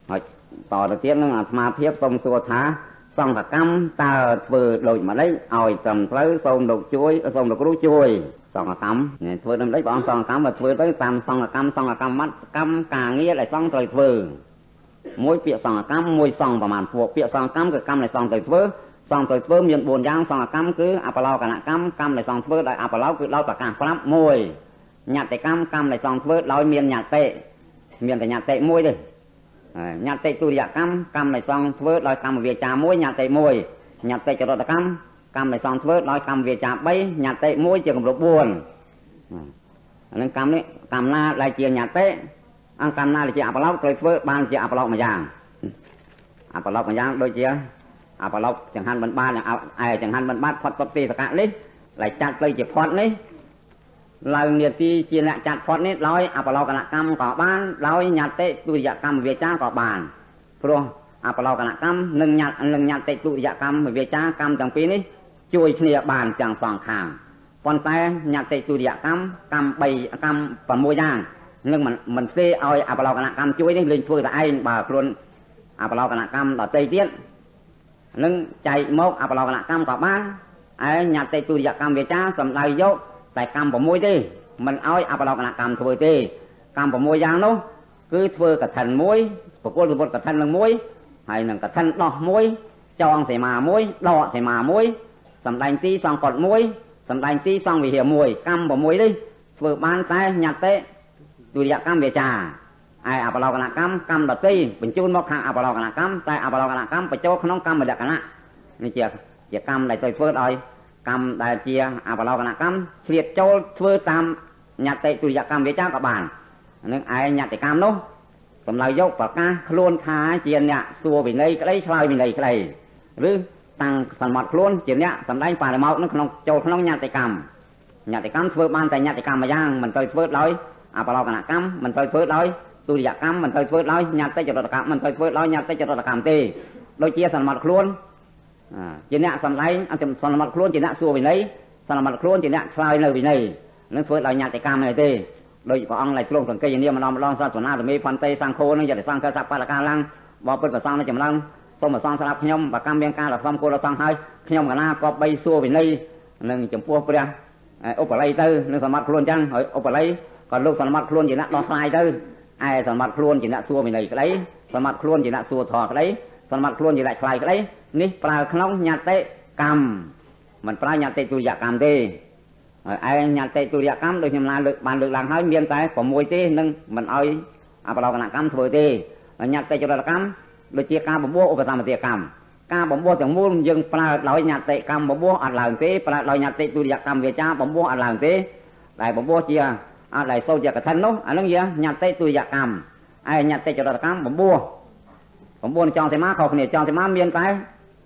ហើយតទៅទៀតនឹងអាត្មាភាពសូមសួរថាសង្ឃកម្មតើធ្វើដូចម្ដេចឲ្យត្រឹមត្រូវសូមលោកជួយសូមលោកគ្រូជួយសង្ឃកម្មធ្វើដូចម្ដេចព្រះអង្គសង្ឃកម្មបើធ្វើទៅតាមសង្ឃកម្មកម្មការងារដែលសង្ឃត្រូវធ្វើមួយពាក្យសង្ឃកម្មមួយសង្ឃប្រមាណពួកពាក្យសង្ឃកម្មគឺកម្មដែលសង្ឃត្រូវធ្វើសង្ឃត្រូវធ្វើមាន4យ៉ាងសង្ឃកម្មគឺអបឡោកនកម្មកម្មដែលសង្ឃធ្វើដោយអបឡោគឺដោយប្រកាសប្រាប់មួយញត្តិកម្មកម្មដែលសង្ឃធ្វើដោយមានញត្តិមានតែញត្តិមួយទេញត្តិទុរិយកម្មកម្មដែលសង្ឃធ្វើដោយកម្មវាចាមួយញត្តិមួយញត្តិចរិតកម្មកម្មដែលសង្ឃធ្វើដោយកម្មវាចា3ញត្តិមួយជាកម្រិត4អានឹងកម្មនេះកម្មណាដែលជាញត្តិអង្គកម្មណាដែលជាអបឡោត្រូវធ្វើបានជាអបឡោមួយយ៉ាងអបឡោមួយយ៉ាងដូចជាអបឡោចង្ហាន់បិណ្ឌបាតចង្ហាន់បិណ្ឌបាតផុតទុតទីសកៈនេះដែលចាត់ទៅជាផុតនេះឡើងនាទីជាអ្នកចាត់ផុតនេះដោយអបឡោកនកម្មក៏បានដោយញត្តិទុរិយកម្មវាចាក៏បានព្រោះអបឡោកនកម្មនិងញត្តិទុរិយកម្មវាចាកម្មទាំងពីរនេះជួយគ្នាបានទាំងសងខាងប៉ុន្តែញត្តិទុរិយកម្មកម្ម6យ៉ាងនឹងមិនផ្សេងឲ្យអបឡោកនកម្មជួយនេះលេងធ្វើតែឯងបើខ្លួនអបឡោកនកម្មដទៃទៀតនឹងចែកមកអបឡោកនកម្មក៏បានឯញត្តិទុរិយកម្មវាចាសំដៅយកតែកម្ម6ទេមិនឲ្យអបឡោកនកម្មធ្វើទេកម្ម6យ៉ាងនោះគឺធ្វើកឋិនមួយប្រគល់ពុទ្ធកឋិននឹងមួយហើយនឹងកឋិនដោះមួយចងសីមាមួយដកសីមាមួយសម្ដែងទីសង្កត់មួយសម្ដែងទីសង្ឃវិហារមួយកម្ម6នេះធ្វើបានតែញត្តិទុរិយកម្មវាចាឯអបឡោកនកម្មកម្មដតីបញ្ជូនមកខាងអបឡោកនកម្មតែអបឡោកនកម្មបញ្ចូលក្នុងកម្មលក្ខណៈនេះជាកម្មដែលត្រូវធ្វើដោយកម្មដែលជាអបឡោកនកម្មឆ្លៀតចូលធ្វើតាមញត្តិទុរិយកម្មវាចាក៏បាននឹងឯញត្តិកម្មនោះសម្ដៅយកប្រកាសខ្លួនថាជាអ្នកសួរវិន័យក្តីឆ្លើយវិន័យក្តីឬតាំងសន្មត់ខ្លួនជាអ្នកសម្ដែងបរិមោកនៅក្នុងចូលក្នុងញត្តិកម្មធ្វើបានតែញត្តិកម្មមួយយ៉ាងមិនត្រូវធ្វើដោយអបឡោកនកម្មមិនត្រូវធ្វើដោយទុរិយកម្មមិនត្រូវធ្វើដោយញត្តិចរិតកម្មមិនត្រូវធ្វើដោយញត្តិចរិតកម្មទេដូចជាសន្មត់ខ្លួនជាអ្នកសម្ដែងសន្មត់ខ្លួនជាអ្នកសួរវិន័យសន្មត់ខ្លួនជាអ្នកឆ្លើយនៅវិន័យនឹងធ្វើដោយញត្តិកម្មនេះទេដោយព្រះអង្គដែលទ្រង់សង្កេតនាមម្ដងសាសនាធមេផន្តិសង្ឃោនឹងយតិសង្ឃសបលកាឡើងបបពុទ្ធប្រសងនៅចម្លងសូមប្រសងស្រាប់ខ្ញុំបកម្មមានការរសំគោលសង្ឃហើយខ្ញុំកណាក៏បីសួរវិន័យនឹងចំពោះព្រះឧបល័យទៅនឹងសន្មត់ខ្លួនចឹងហើយឧបល័យក៏លោកសន្មត់ខ្លួនជាអ្នកដោះស្រាយទៅឯសន្មត់ខ្លួនជាអ្នកសួរវិន័យក្តីសន្មត់ខ្លួនជាអ្នកសួរធម៌ក្តីសន្មត់ខ្លួនជាអ្នកឆ្លើយក្តីនេះប្រើក្នុងញត្តិកម្មមិនប្រើញត្តិទុរិយកម្មទេហើយឯញត្តិទុរិយកម្មដូចខ្ញុំបានលើកឡើងហើយមានតែ6ទេនឹងមិនឲ្យអបឡោកនកម្មធ្វើទេញត្តិចរិតកម្មដូចជាការបំពោះឧបសម្បទាកម្មការបំពោះទាំងមូលយើងប្រើដោយញត្តិកម្មបំពោះអត់ឡើងទេប្រើដោយញត្តិទុរិយកម្មវាចាបំពោះអត់ឡើងទេដែលបំពោះជាអត់ដែលសូជាកឋិននោះអានឹងជាញត្តិទុរិយកម្មឯញត្តិចរិតកម្មបំពោះ9ចងសីមាខុសគ្នាចងសីមាមានតែ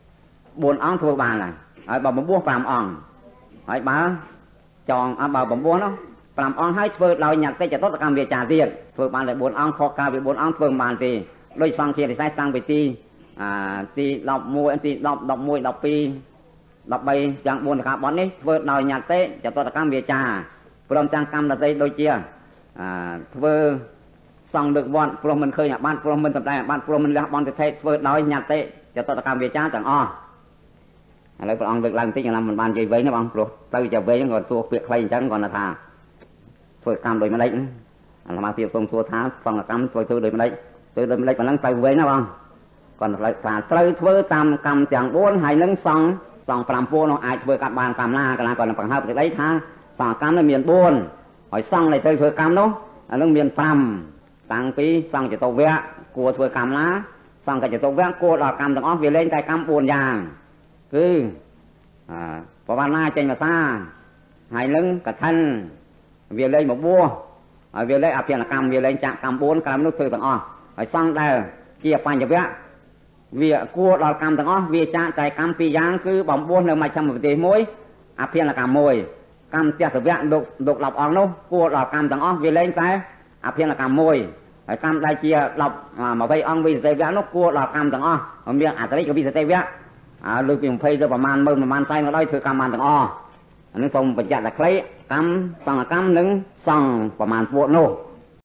4អង្គធ្វើបានហើយបើបំពោះ5អង្គហើយបើចងបើបំពោះនោះ5អង្គហើយធ្វើដោយញត្តិចតុតកម្មវាចាទៀតធ្វើបានតែ4អង្គខុសការវា4អង្គធ្វើមិនបានទេដោយសង្ឃារិស័យតាំងពីទី11ទី10 11 12 13យ៉ាង4ការបន់នេះធ្វើដោយញត្តិចតុតកម្មវាចាព្រមទាំងកម្មដតីដូចជាធ្វើសង្ឃលើកវត្តព្រោះមិនឃើញអាបានព្រោះមិនសម្ដែងអាបានព្រោះមិនលះបង់ទៅថេធ្វើដោយញត្តិចតុតកម្មវាចាទាំងអស់ឥឡូវព្រះអង្គលើកឡើងបន្តិចខ្ញុំមិនបាននិយាយវែងទេបងព្រោះទៅជាវែងគាត់សួរពាក្យខ្លីអញ្ចឹងគាត់ថាធ្វើកម្មដូចម្ដេចអាត្មាទៀតសូមសួរថាសង្ឃកម្មធ្វើដូចម្ដេចប៉ុណ្ណឹងទៅវែងណាបងគាត់ថាត្រូវធ្វើតាមកម្មទាំង4ហើយនឹងសង្ឃ5ពួកនោះអាចធ្វើកាត់បានកម្មណាកាលណាគាត់នឹងបង្ហើបទៅដីថាសង្ឃកម្មនេះមាន4ហើយសង្ឃដែលត្រូវធ្វើកម្មនោះអានឹងមាន5តាំងពីសង្ឃចតុវៈគួរធ្វើកម្មណាសង្ឃចតុវៈគួរដល់កម្មទាំងអស់វាលែងតែកម្ម4យ៉ាងគឺបវណ្ណាចេញភាសាហើយនឹងកឋិនវាលែងមកបួសហើយវាលែងអភិនកម្មវាលែងចាក់កម្ម4កម្មនោះធ្វើទាំងអស់ហើយសង្ឃដែលជាបញ្ញវៈវាគួរដល់កម្មទាំងអស់វាចាក់តែកម្ម2យ៉ាងគឺបំពោះនៅមជ្ឈមប្រទេសមួយអភិនកម្ម1កម្មទស្សវៈលោក10អង្គនោះគួរដល់កម្មទាំងអស់វាលែងតែអភិនកម្ម1ហើយកម្មដែលជា10 20អង្គវិស័យវៈនោះគួរដល់កម្មទាំងអស់មានអតិរិកវិស័យវៈលើកពី20ទៅប្រមាណ10000ប្រមាណ40ក៏ដោយធ្វើកម្មបានទាំងអស់អានេះសូមបញ្ជាក់តែខ្លីកម្មសង្ឃកម្មនិងសង្ឃប្រមាណពួកនោះ